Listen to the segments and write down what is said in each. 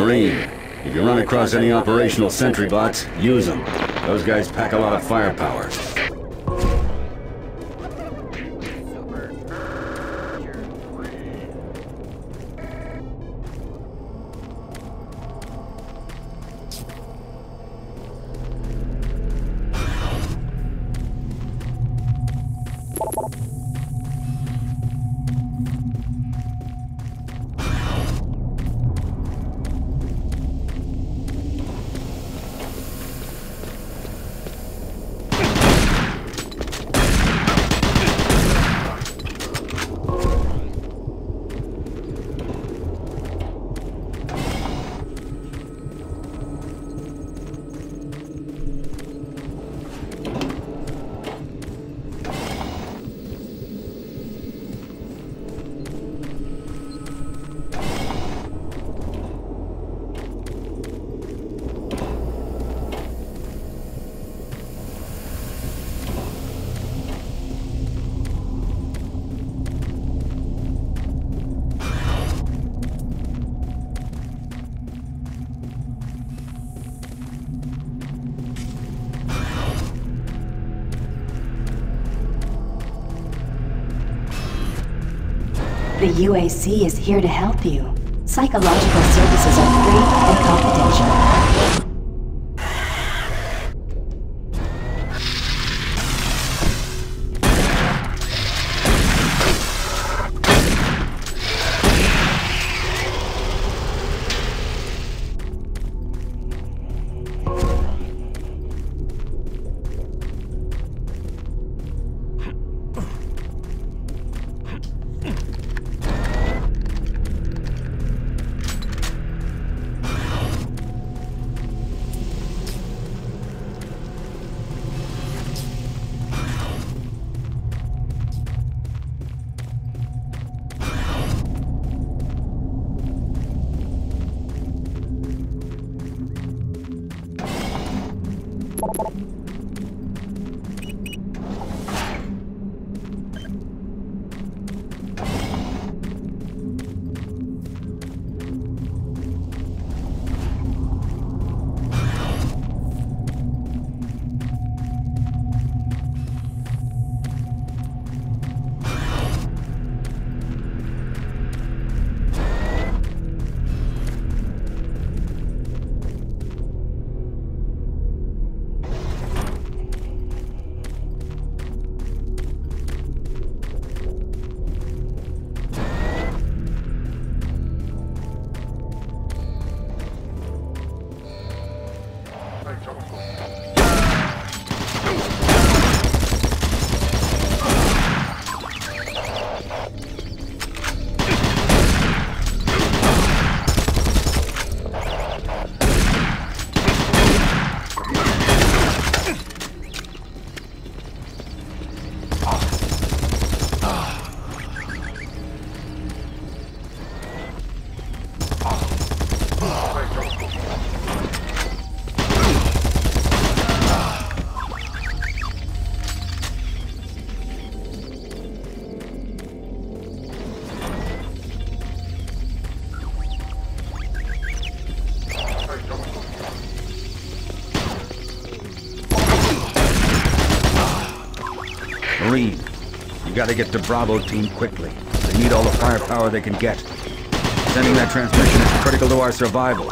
Marine. If you run across any operational sentry bots, use them. Those guys pack a lot of firepower. The UAC is here to help you. Psychological services are free and confidential. Marine, you gotta get to Bravo team quickly. They need all the firepower they can get. Sending that transmission is critical to our survival.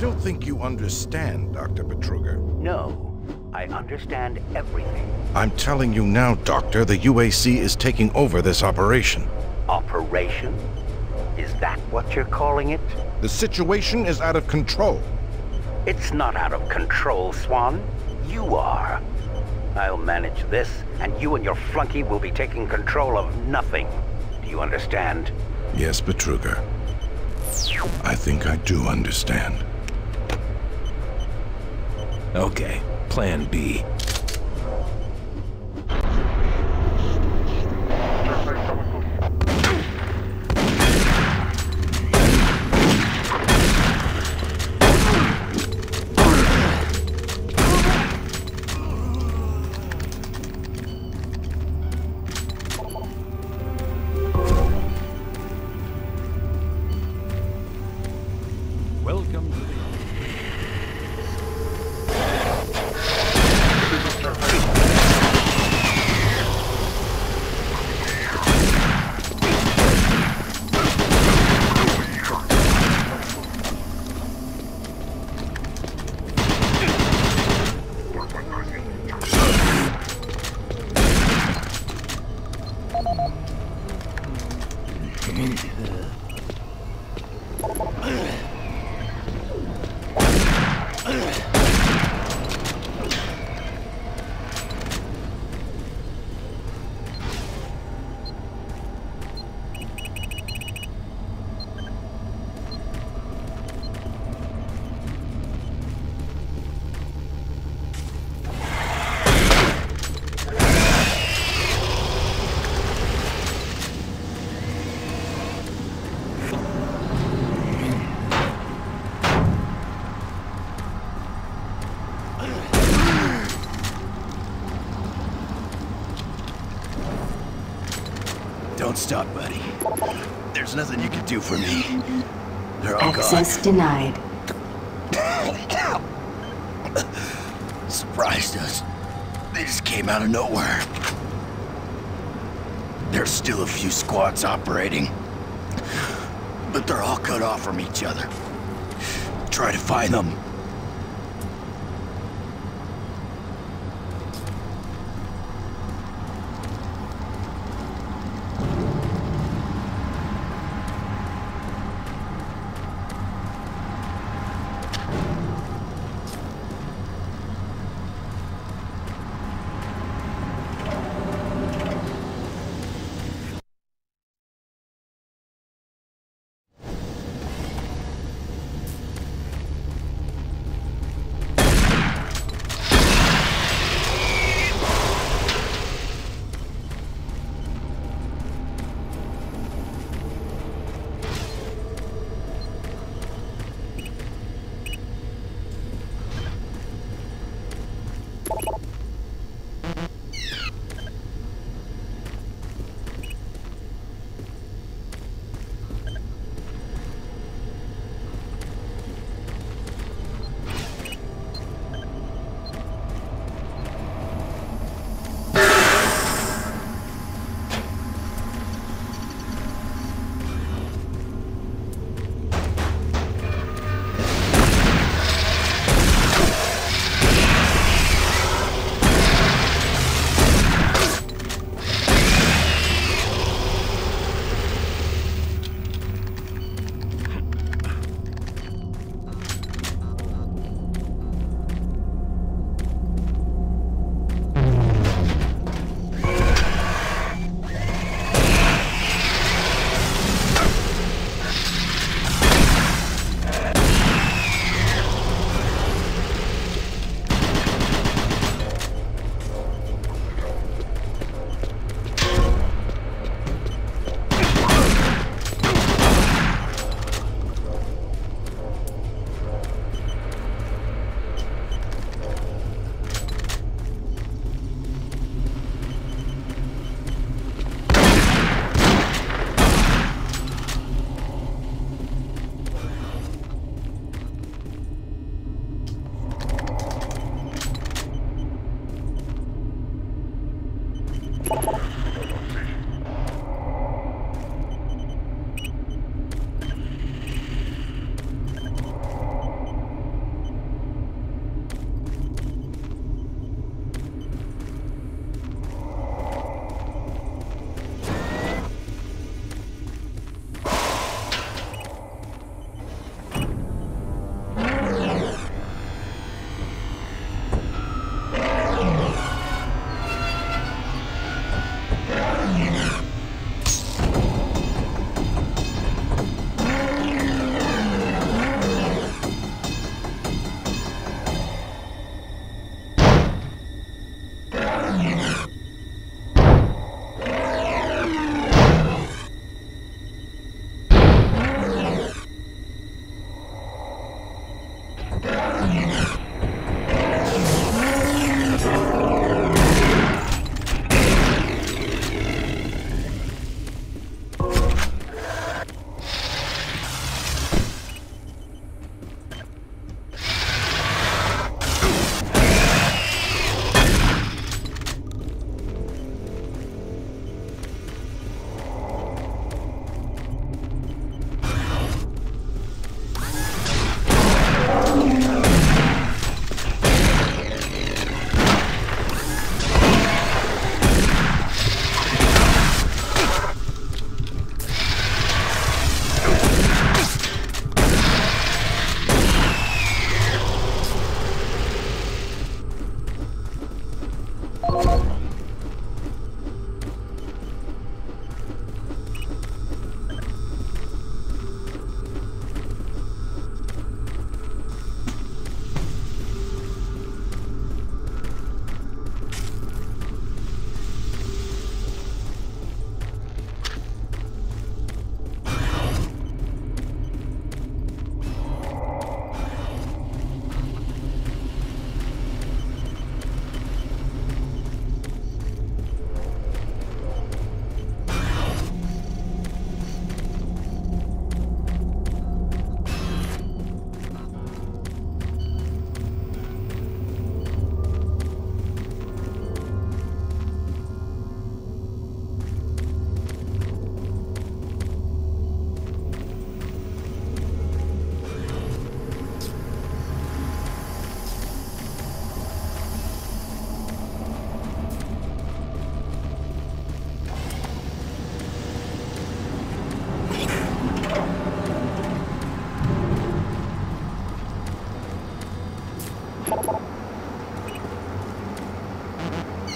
don't think you understand, Dr. Betruger. No, I understand everything. I'm telling you now, Doctor, the UAC is taking over this operation. Operation? Is that what you're calling it? The situation is out of control. It's not out of control, Swan. You are. I'll manage this, and you and your flunky will be taking control of nothing. Do you understand? Yes, Betruger. I think I do understand. Okay, Plan B. Welcome to the... Don't stop, buddy. There's nothing you can do for me. They're all Access denied. gone. Surprised us. They just came out of nowhere. There's still a few squads operating, but they're all cut off from each other. Try to find them.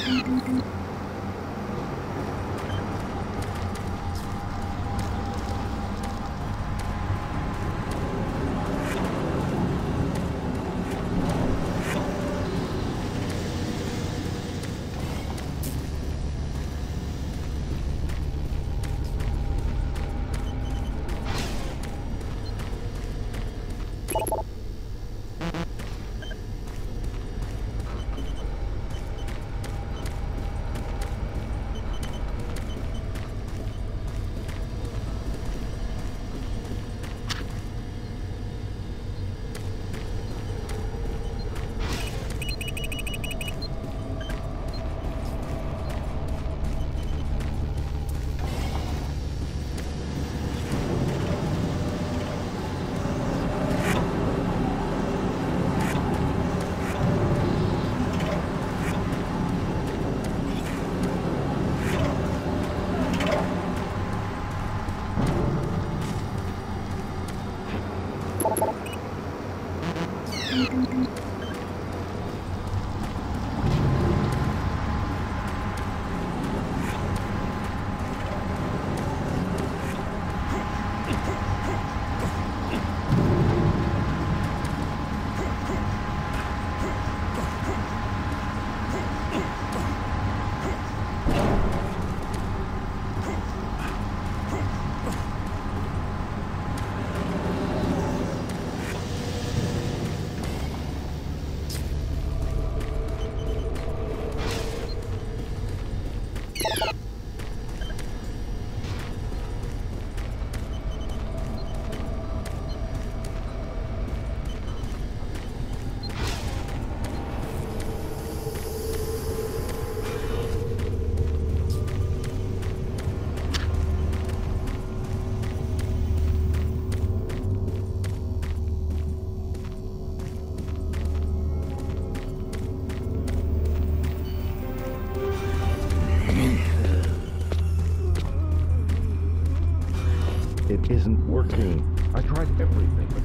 It isn't working. I tried everything, but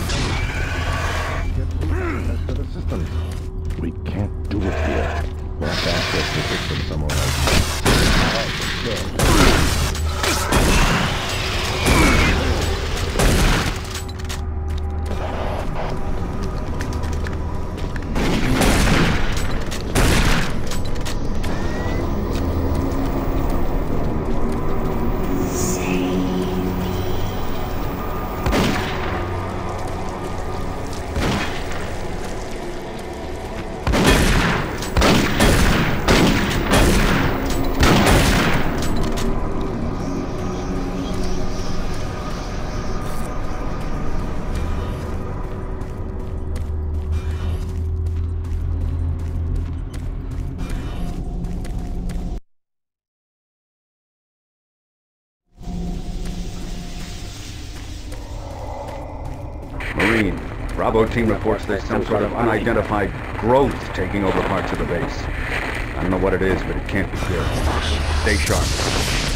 get access to the systems. We can't do it here. We'll have to access the system somewhere Marine, Bravo team reports there's some sort of unidentified growth taking over parts of the base. I don't know what it is, but it can't be good. Stay sharp.